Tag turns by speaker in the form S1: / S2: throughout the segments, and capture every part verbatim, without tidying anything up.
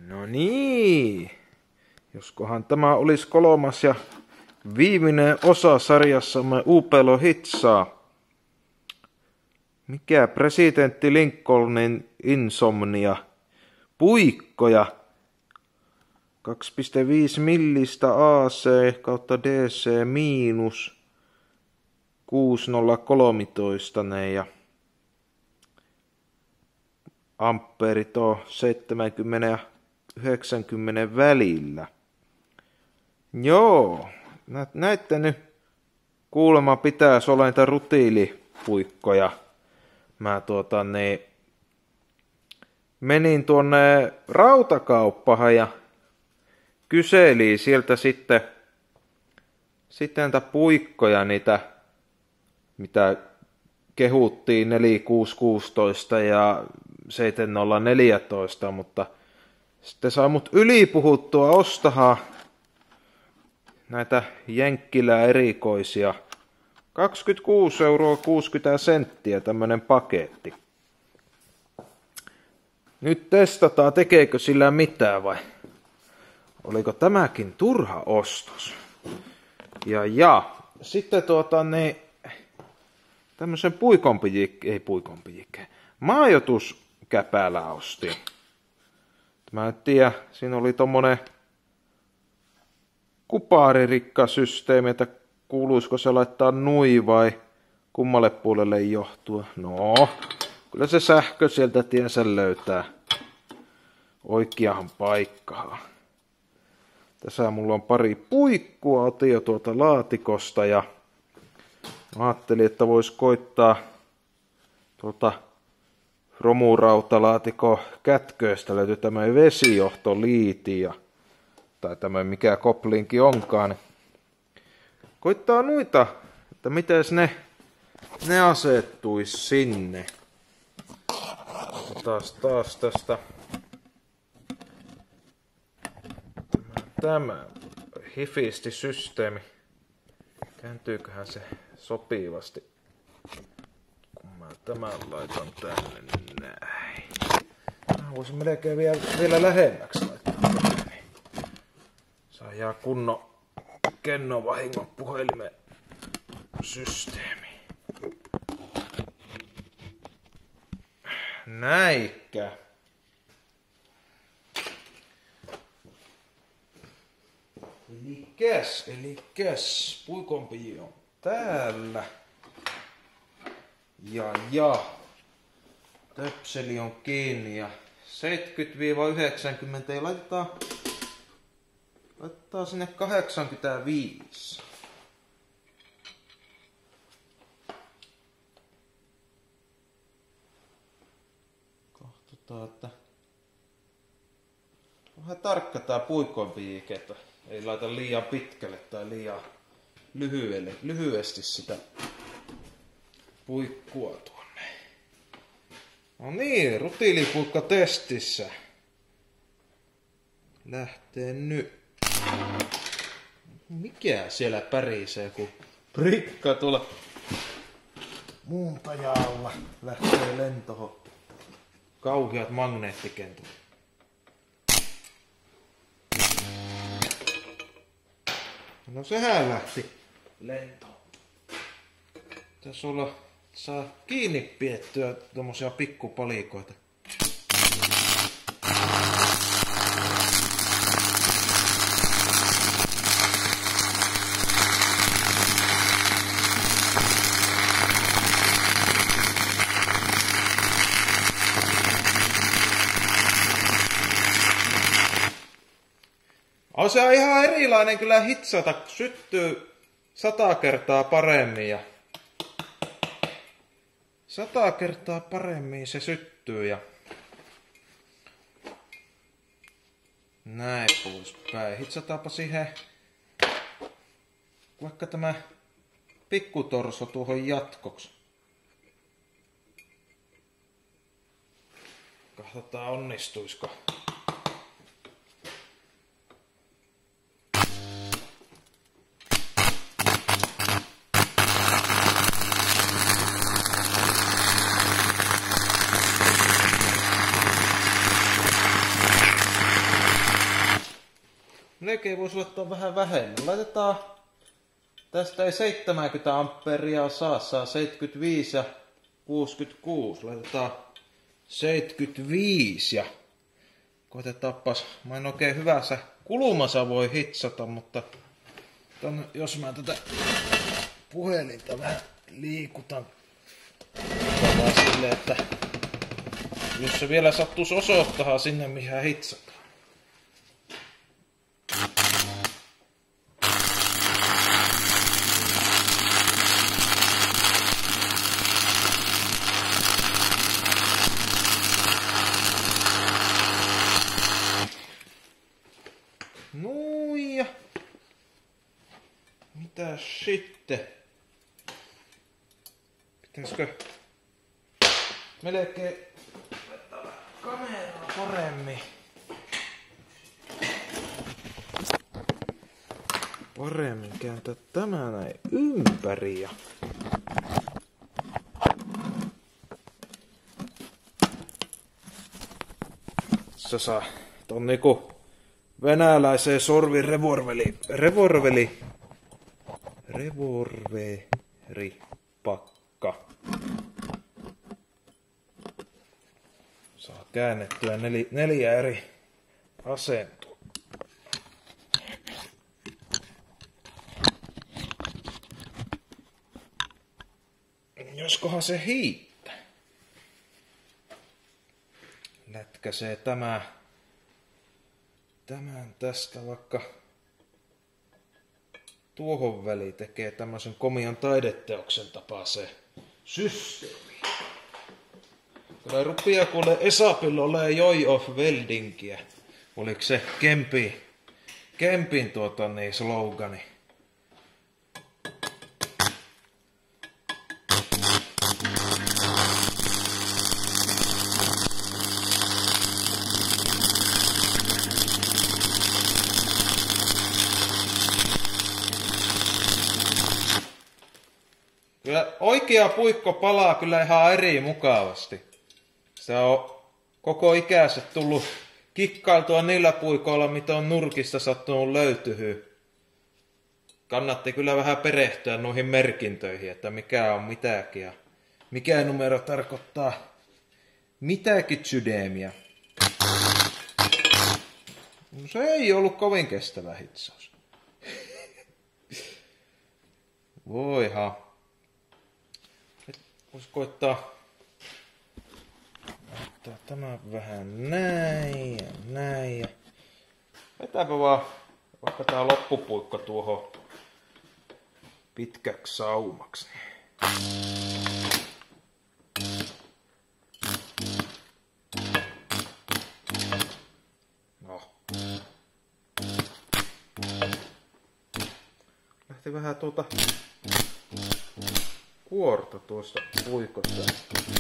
S1: No niin. Joskohan tämä olisi kolmas ja viimeinen osa sarjassamme Upelo hitsaa. Mikä presidentti Lincolnin insomnia? Puikkoja. kaksi pilkku viisi millistä A C kautta D C miinus kuusi nolla kolmetoista ja ampeerit on seitsemänkymmentä ja yhdeksänkymmentä välillä. Joo, näette nyt kuulemma pitäisi olla niitä rutiilipuikkoja. Mä tuota niin menin tuonne rautakauppaan ja kyselin sieltä sitten, sitten näitä puikkoja, niitä, mitä kehuttiin neljä kuusi kuusitoista ja seitsemän nolla neljätoista, mutta sitten saa mut ylipuhuttua ostamaan näitä Jenkkilää erikoisia. kaksikymmentäkuusi euroa kuusikymmentä senttiä tämmönen paketti. Nyt testataan, tekeekö sillä mitään vai oliko tämäkin turha ostos. Ja ja, sitten tuota niin, tämmösen puikonpijikkeen, ei puikonpijikkeen, majoituskäpälä ostin. Mä en tiedä, siinä oli tommonen kuparirikkasysteemi, että kuuluisiko se laittaa nui vai kummalle puolelle johtua. No, kyllä se sähkö sieltä tiensä löytää oikeahan paikkaan. Tässä mulla on pari puikkua, otin jo tuolta laatikosta ja ajattelin, että vois koittaa tuolta romurautalaatikon kätköistä löytyy tämmöinen vesijohtoliiti ja tai tämmöinen mikä koplinki onkaan. Niin koittaa noita, että miten ne, ne asettuis sinne. Taas taas tästä tämä hifisti systeemi. Kääntyyköhän se sopivasti, kun mä tämän laitan tänne näin. Mä voisin melkein vielä, vielä lähemmäksi laittaa tänne. Saa jää kunnon kennon vahingon puhelimen systeemi. Näikkä. Elikäs, elikäs, puikonpiji on täällä. Ja ja, töpseli on kiinni ja seitsemänkymmentä yhdeksänkymmentä ja laitetaan, laitetaan sinne kahdeksankymmentäviisi. Katsotaan, että vähän tarkka tää puikonpiji, että ei laita liian pitkälle tai liian lyhyelle, lyhyesti sitä puikkua tuonne. No niin, rutiilipuikka testissä. Lähtee nyt. Mikä siellä pärisee, kun prikka tuolla muuntajalla lähtee lentoon. Kauheat magneettikentut. No sehän lähti lentoon. Tässä olla saa kiinni piettyä tommosia pikkupalikoita. On se ihan erilainen kyllä hitsata, syttyy sata kertaa paremmin ja sata kertaa paremmin se syttyy ja näin poispäin. Hitsataanpa siihen vaikka tämä pikkutorso tuohon jatkoksi. Katsotaan onnistuisiko. melkein voisi laittaa vähän vähemmän. Laitetaan, tästä ei seitsemänkymmentä amperia saa, saa seitsemänkymmentäviisi ja kuusikymmentäkuusi. Laitetaan seitsemänkymmentäviisi ja koitetaanpas, mä en oikein hyvässä kulmassa voi hitsata, mutta ton, jos mä tätä puhelinta vähän liikutan silleen, että jos se vielä sattuisi osoittaa sinne, mihin hitsataan. Nuija. Mitä sitten? Pitäisikö melkein kameraa paremmin? Paremmin kääntää tämä näin ympäri ja se saa ton niinku venäläiseen sorvin revolveri, revolveri, revolveripakka. Saa käännettyä nel, neljä eri asentoa. Joskohan se hiittää. Lätkäsee tämä tämän tästä vaikka tuohon väliin tekee tämmöisen komian taideteoksen tapaiseen systeemiin. Kyllä rupia kuule Esapilla ole joy of weldingiä. Oliko se Kempin, Kempin tuota niin slogani? Kyllä oikea puikko palaa kyllä ihan eri mukavasti. Se on koko ikäiset tullut kikkailtua niillä puikoilla, mitä on nurkista sattunut löytyy. Kannatti kyllä vähän perehtyä noihin merkintöihin, että mikä on mitäkin ja mikä numero tarkoittaa mitäkin sydämiä. No, se ei ollut kovin kestävä hitsaus. Voihan. Nyt voisi koittaa ottaa tämän vähän näin ja näin. Ja vetääpä vaan vaikka tää loppupuikko tuohon pitkäksi saumaksi. No. Lähti vähän tuota kuorta tuosta puikosta.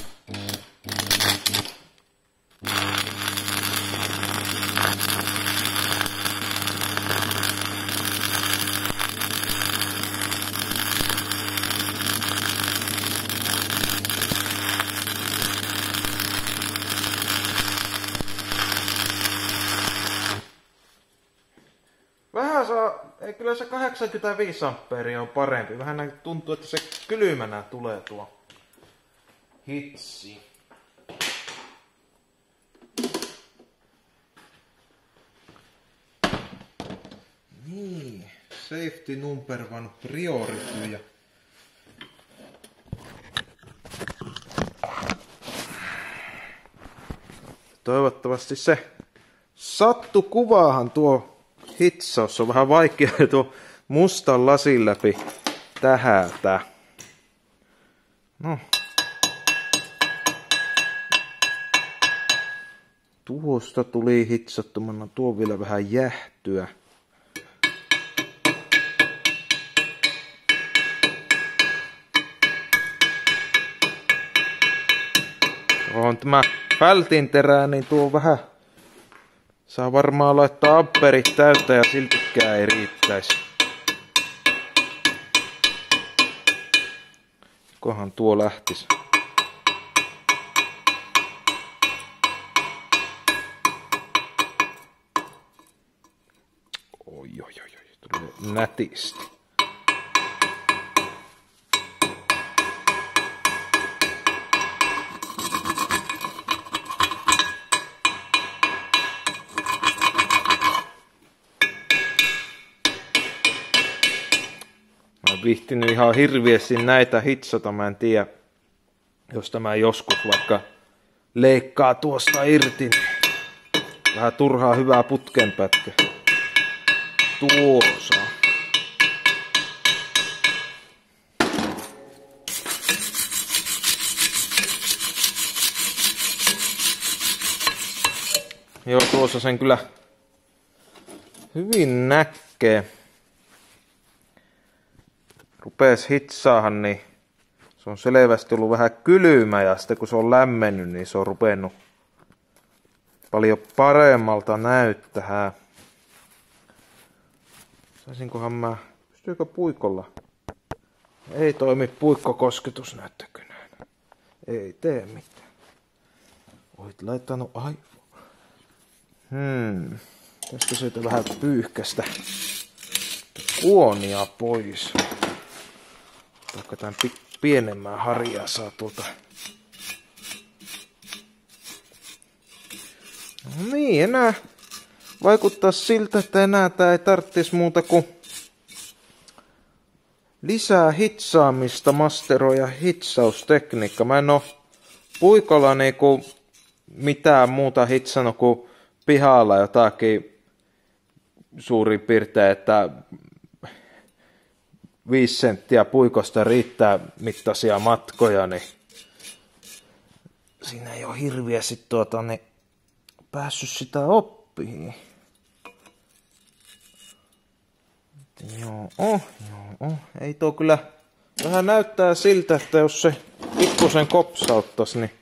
S1: Vähän saa, ei kyllä se kahdeksankymmentäviisi ampeeria on parempi. Vähän näin tuntuu, että se kylmänä tulee tuo hitsi. Niin, safety number one priority. Ja toivottavasti se sattu kuvaahan tuo hitsaus. On vähän vaikea tuo mustan lasin läpi tähätä. No. Tuosta tuli hitsattu, mä tuon vielä vähän jähtyä. On tämä vältin terää, niin tuo vähän saa varmaan laittaa amperit täyttä ja siltikään ei riittäisi. Kohan tuo lähtisi. oi, oi, oi. Tulee nätisti. Mä oon viihtynyt ihan hirviästi näitä hitsata. Mä en tiedä, jos tämä joskus vaikka leikkaa tuosta irti, niin vähän turhaa hyvää putkenpätkä. Tuossa. Joo, tuossa sen kyllä hyvin näkee. Rupees hitsaahan, niin se on selvästi ollut vähän kylmä ja sitten kun se on lämmennyt, niin se on rupennut paljon paremmalta näyttää. Saisinkohan mä, pystyykö puikolla? Ei toimi puikkokosketus näyttökynään. Ei tee mitään. Olit laittanut aivan. Hmm. Tästä siitä vähän pyyhkästä uonia pois. Taikka tämän pienemmän harjaa saa tuolta. No niin, enää vaikuttaa siltä, että enää tää ei tarvitsisi muuta kuin lisää hitsaamista, masteroja, hitsaustekniikka. Mä en oo puikolla niinku mitään muuta hitsannut kuin pihalla jotakin suurin piirtein, että viisi senttiä puikosta riittää mittaisia matkoja, niin siinä ei ole hirviästi tuota, niin päässyt sitä oppiin. Joo, oh, joo, oh. Ei tuo kyllä vähän näyttää siltä, että jos se pikkusen kopsauttaisi, niin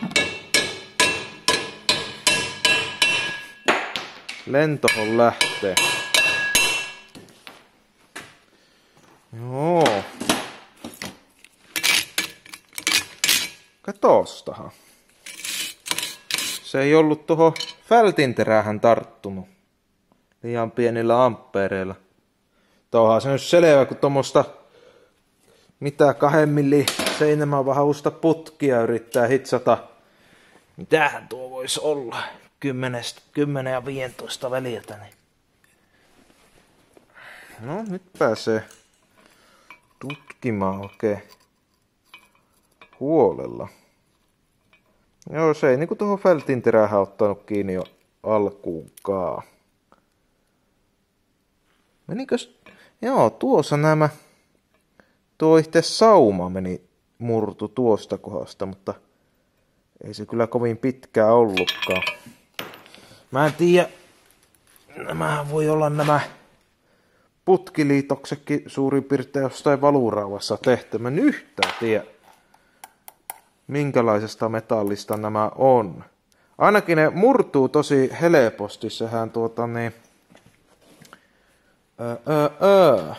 S1: lentohon lähtee. Joo. Katsostahan. Se ei ollut tuohon fältinterähän tarttunut. Liian pienillä ampeereilla. Tuohan se nyt selvä, kun tuommoista mitä kahden millin seinämän vahvusta putkia yrittää hitsata. Mitähän tuo voisi olla? kymmenen ja viisitoista väliltä. Niin. No nyt pääsee tutkimaan oikein huolella. Joo, se ei niinku tuohon fältinterähän ottanut kiinni jo alkuunkaan. Menikös? Joo, tuossa nämä. Tuo itse sauma meni murtu tuosta kohdasta, mutta ei se kyllä kovin pitkää ollutkaan. Mä en tiedä. Nämä voi olla nämä putkiliitoksetkin suurin piirtein jostain valurauvassa tehty. Mä en yhtään tiedä, minkälaisesta metallista nämä on. Ainakin ne murtuu tosi helposti. Sehän tuota niin... Öö, öö, öö.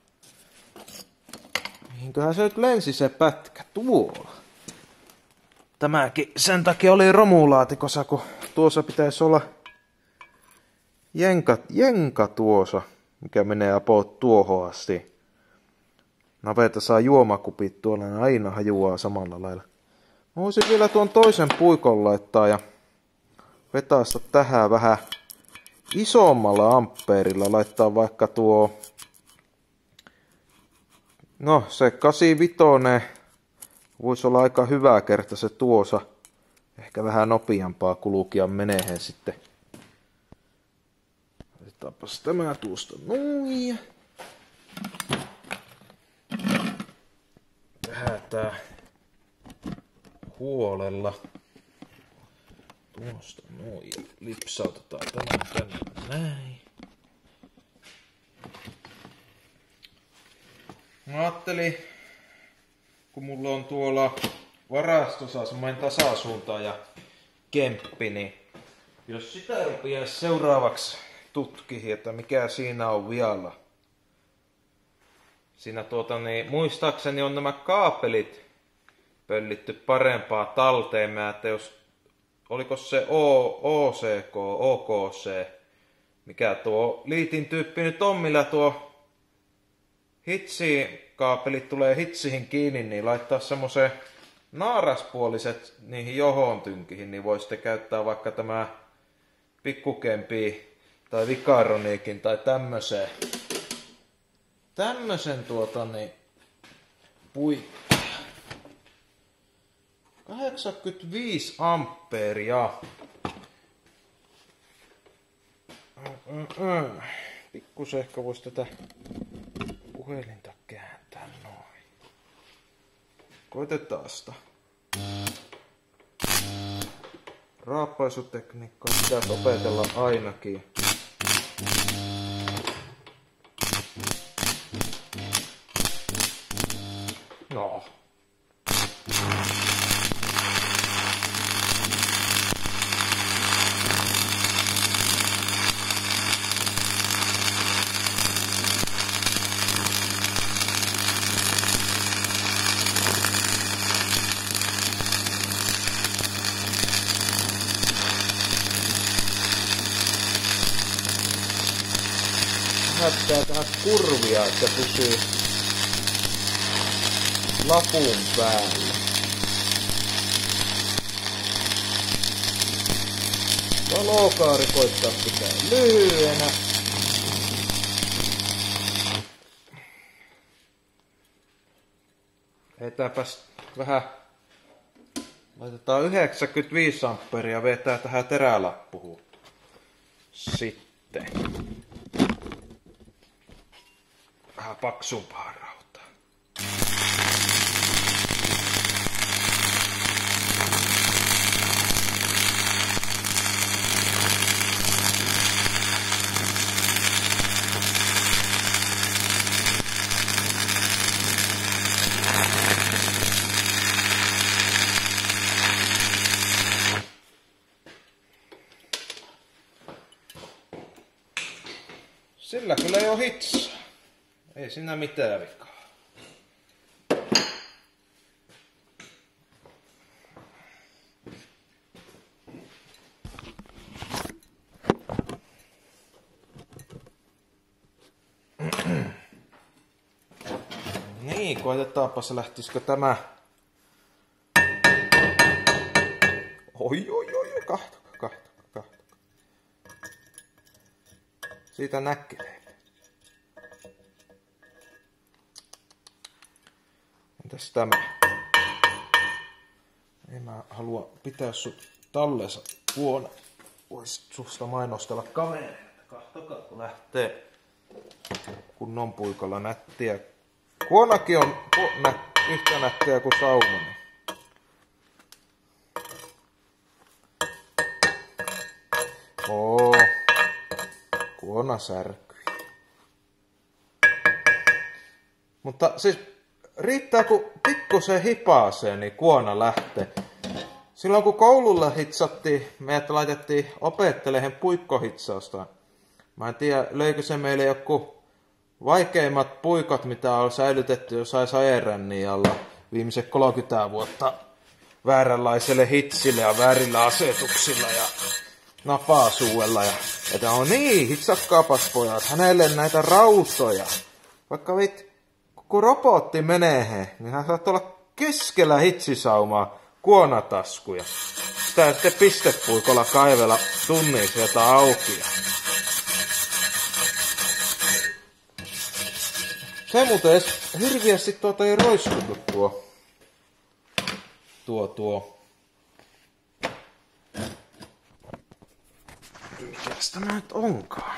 S1: Mihinköhän se nyt lensi se pätkä tuolla? Tämäkin sen takia oli romulaatikossa, kun tuossa pitäisi olla jenka, jenka tuossa, mikä menee about tuohon asti. Naveta saa juomakupit tuolla, ne aina hajuaa samalla lailla. Mä voisin vielä tuon toisen puikon laittaa ja vetaista tähän vähän isommalla ampeerilla. Laittaa vaikka tuo, no se kahdeksankymmentäviisi voisi olla aika hyvä kerta se tuossa. Ehkä vähän nopeampaa kulkia menehen sitten. Laitetaanpas tämä tuosta noin. Tehdään tää huolella. Tuosta noin. Lipsautetaan tämä tänne näin. Mä ajattelin, kun mulla on tuolla varastossa semmoinen tasasuunta ja kemppi, niin jos sitä rupiaisi seuraavaksi tutkimaan, että mikä siinä on vialla. Siinä tuota niin, muistaakseni on nämä kaapelit pöllitty parempaa talteen, että jos, oliko se O C K, O K C, mikä tuo liitin tyyppi nyt on, millä tuo hitsikaapelit tulee hitsihin kiinni, niin laittaa semmoisen naaraspuoliset niihin johon tynkihin, niin voi sitten käyttää vaikka tämä pikkukempi tai vikaroniikin tai tämmösen, tämmösen tuota niin puikkoja. kahdeksankymmentäviisi ampeeria. Pikkusen ehkä voisi tätä puhelinta kääntää noin. Koitetaan sitä. Raappaisutekniikkaa pitäisi opetella ainakin. No. Näyttää tähän kurvia, että pysyy lapun päällä. Valokaari koittaa pitää lyhyenä. Etäpäs vähän. Laitetaan yhdeksänkymmentäviisi ampeeria vetää tähän terälappuun. Sitten. Vähän paksumpaa rautaa. Sillä kyllä jo hitsaa. Ei siinä mitään vikaa. Niin, koetetaanpa se lähtisikö tämä. Oi, oi, oi, kahtokaa, kahtokaa, kahtokaa. Siitä näkee. Entäs tämä? En mä halua pitää sut tallessa vuonna. Vois susta mainostella kavereita. Kahtokaa kun lähtee kunnon puikolla nättiä. Kuonakin on nä yhtä nättiä kuin saunani. Oo. Kuona särkyi. Mutta siis riittää kun pikkusen hipaasee, niin kuona lähtee. Silloin kun koululla hitsattiin, meidät laitettiin opettelehen puikkohitsausta. Mä en tiedä, löikö se meille joku vaikeimmat puikot, mitä on säilytetty jossain sairännin alla viimeiset kolmekymmentä vuotta vääränlaiselle hitsille ja väärillä asetuksilla ja napasuuella. Ja että on niin, hitsakkaapas pojat, hänelle näitä rautoja. Vaikka vit, kun robotti menee he, niin hän saattaa olla keskellä hitsisaumaa kuonataskuja. Sitä sitten pistepuikolla kaivella tunnin sieltä auki. Se muuten edes hirviästi tuota ei roiskutu tuo. Tuo tuo. Mikäs tämä nyt onkaan?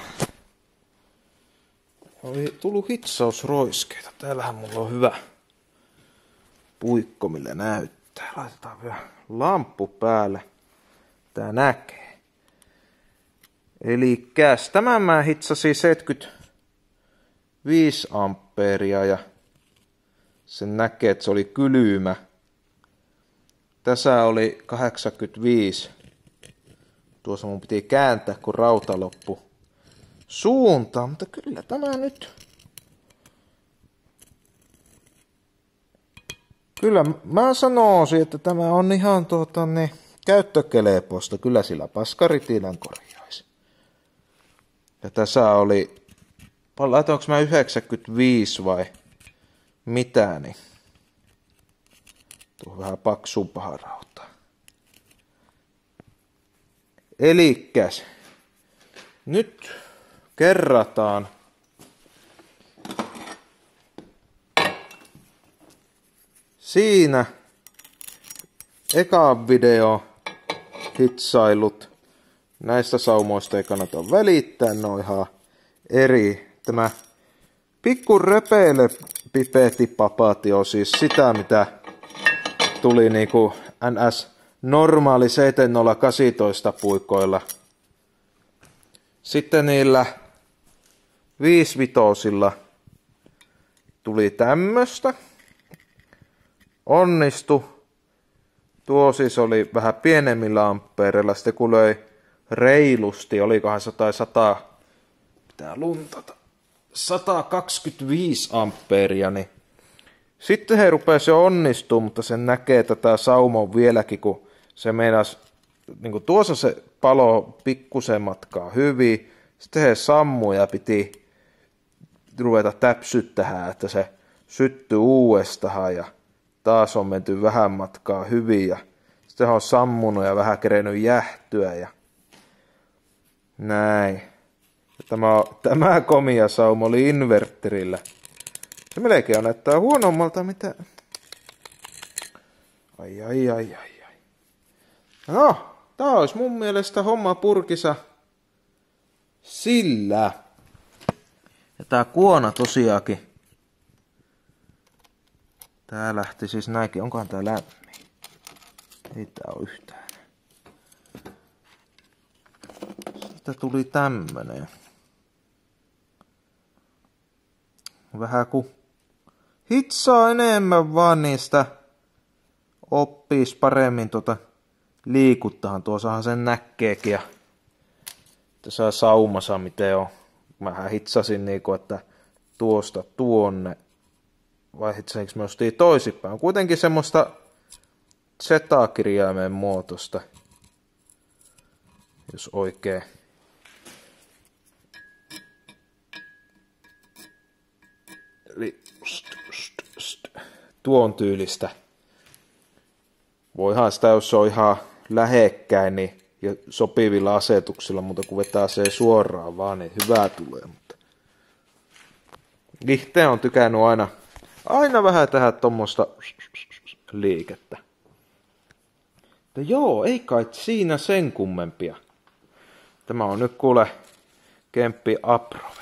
S1: Oli tullut hitsausroiskeita. Täällähän mulla on hyvä puikko, millä näyttää. Laitetaan vielä lamppu päälle. Tää näkee. Elikkäs tämän mä hitsasin seitsemänkymmentäviisi ampeeria ja sen näkee, että se oli kylmä. Tässä oli kahdeksankymmentäviisi. Tuossa mun piti kääntää, kun rauta loppu suuntaan, mutta kyllä tämä nyt. Kyllä mä sanoisin, että tämä on ihan tuota niin käyttökeleposta. Kyllä sillä paskaritilan korjaisi. Ja tässä oli, laitoinko mä yhdeksänkymmentäviisi vai mitä, niin tuo vähän paksumpaa rautaa. Elikkäs, nyt kerrataan siinä eka video hitsailut. Näistä saumoista ei kannata välittää, ne on ihan eri. Tämä pikku repeile pipettipapaatti on siis sitä, mitä tuli niinku N S normaali seitsemän nolla kahdeksantoista puikoilla. Sitten niillä viisivitosilla tuli tämmöstä. Onnistu. Tuo siis oli vähän pienemmillä ampeereilla. Sitten kun löi reilusti, olikohan se tai sata, pitää luntata, sata kaksikymmentäviisi ampeeria, niin sitten he rupesi jo onnistumaan, mutta sen näkee, että tämä sauma on vieläkin, kun se meinasi, niin kuin tuossa se palo pikkusen matkaa hyvin, sitten he sammui ja piti ruveta täpsyttämään, että se syttyi uudestaan ja taas on menty vähän matkaa hyvin ja sitten on sammunut ja vähän kerennyt jähtyä ja näin. Ja tämä, tämä komia sauma oli inverterillä. Se melkein on näyttää huonommalta mitä. Ai ai ai ai ai. No, tää olisi mun mielestä homma purkissa sillä. Ja tää kuona tosiaankin. Tää lähti siis näinkin. Onkohan tää lämmin? Ei tää oo yhtään. Siitä tuli tämmönen. Vähän ku hitsaa enemmän vaan niistä oppiis paremmin tota liikuttahan. Tuossahan sen näkkeekin ja tässä saumassa miten on. Mähän hitsasin niinku, että tuosta tuonne. Vai hitsasinko mä ostiin toisinpäin. On kuitenkin semmoista Z-kirjaimen muotoista. Jos oikein. Eli tuon tyylistä. Voihan sitä, jos se on ihan lähekkäin, niin ja sopivilla asetuksilla, mutta kun vetää se suoraan vaan, niin hyvää tulee. Mutta itse on tykännyt aina, aina vähän tehdä tommoista liikettä. Mutta joo, ei kai siinä sen kummempia. Tämä on nyt kuule Kemppi Aprove.